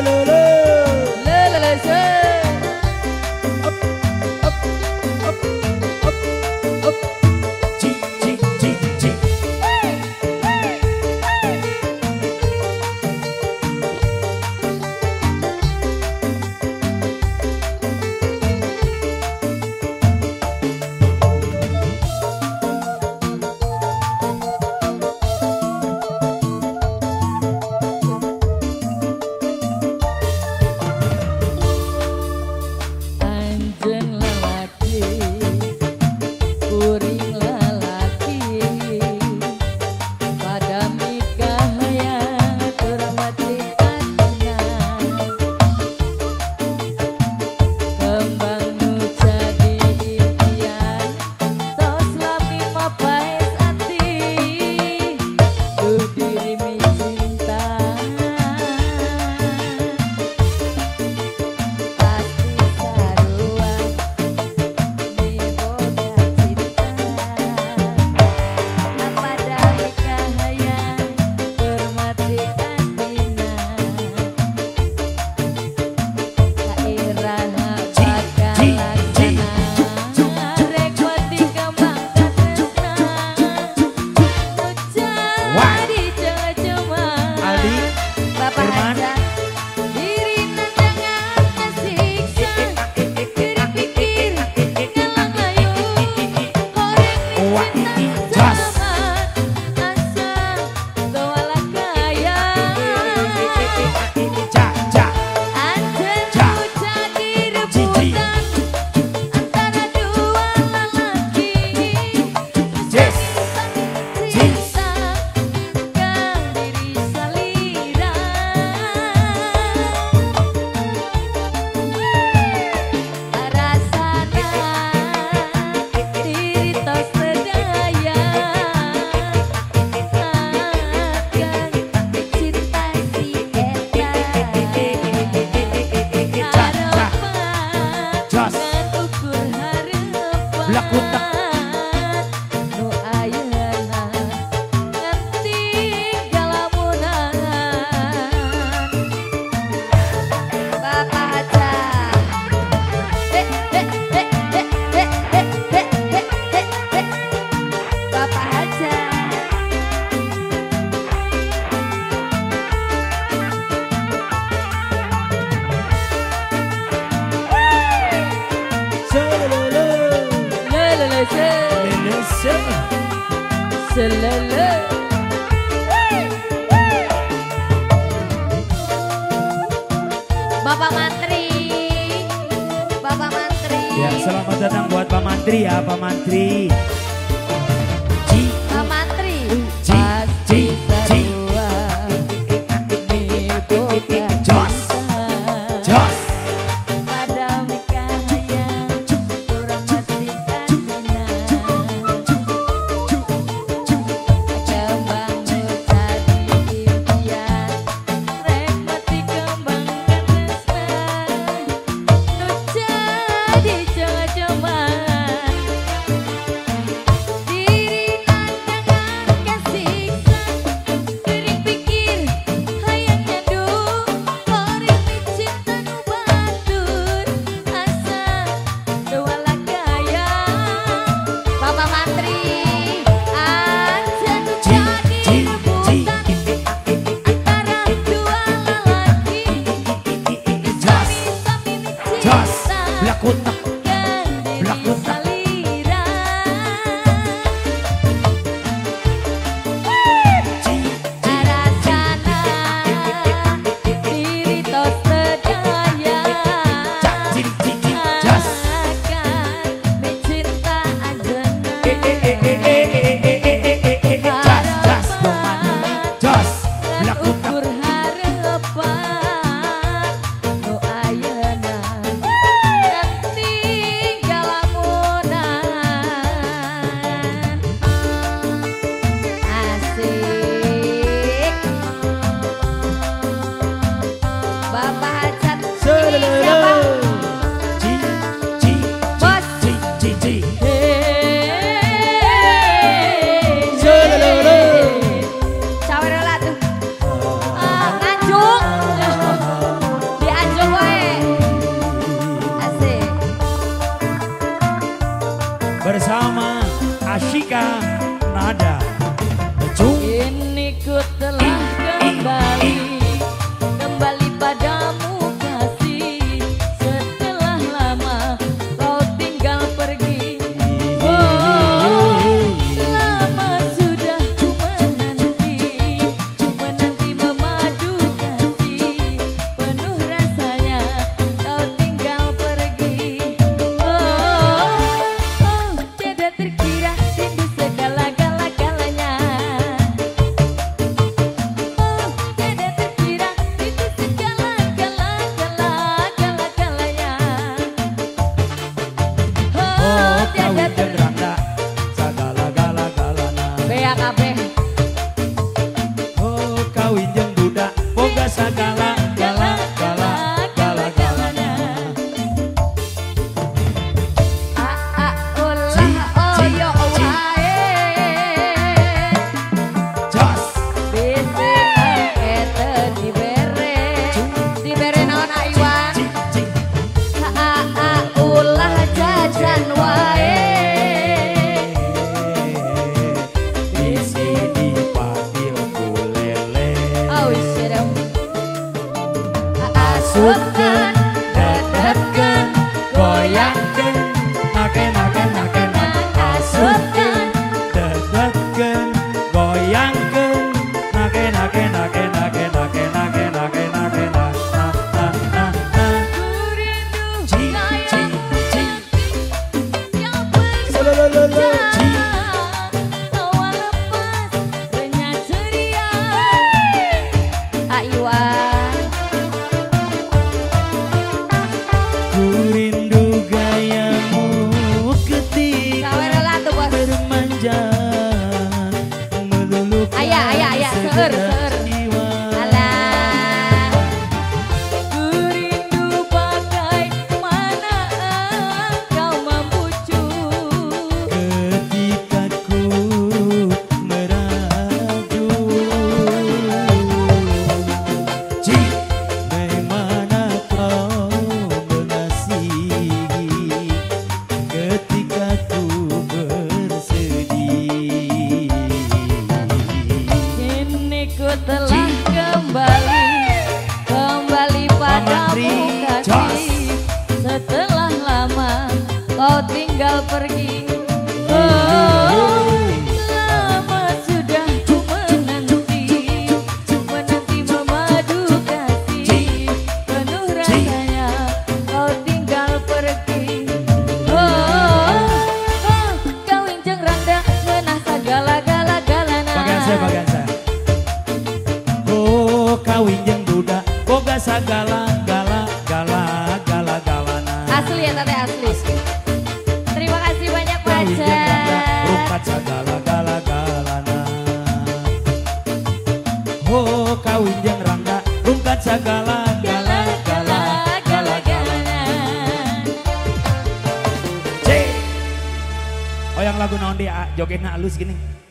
selele. Bapak Mantri, Bapak Mantri. Ya, selamat datang buat Pak Mantri ya, Pak Mantri. Pak Mantri. Pasti berdua nih bukan Jos, Jos. pada mikanya kurang matikan mina kembang tadi impian rek mati kembang katresna nu jadi coba-coba diri nandangan kesiksa boga sagala gala gala gala galana. Ulah oyo wae. Jos. Bisi ete dibere naon Iwan. Ulah jajan wae. Bisi dipanggil kulele. Oh serem. Asupkeun, dedetkeun, goyangkeun, naken naken naken naken. Asupkeun, dedetkeun, goyangkeun, naken naken naken naken naken naken naken naken na na na na. Ci ci ci. Solololo ci. Iwan. Ku rindu gayamu ketika Sawerela tuh bos. bermanja meluluhkan Ayah, seueur. jiwa. Alah. Ku rindu bagaimana kau membujuk Ketika ku merajuk Ci, bagaimana kau mengasihi Ketika ku bersedih Kini ku telah kembali padamu kasih. Setelah lama kau tinggal pergi. Oh, lama sudah ku menanti memadu kasih. Penuh rasanya kau tinggal pergi. Oh, kau injeng randa ngeunah sagala-gala galana. Bagian saya. Oh, kawin jeung duda, boga sagala gala gala gala galana. Asli ya tete asli. Terima kasih banyak Kawin jeung randa, pacar. rungkat sagala gala galana. Oh, kawin jeung randa, rungkat sagala gala gala gala galana. C. Oh yang lagu naon dia jogetna halus gini.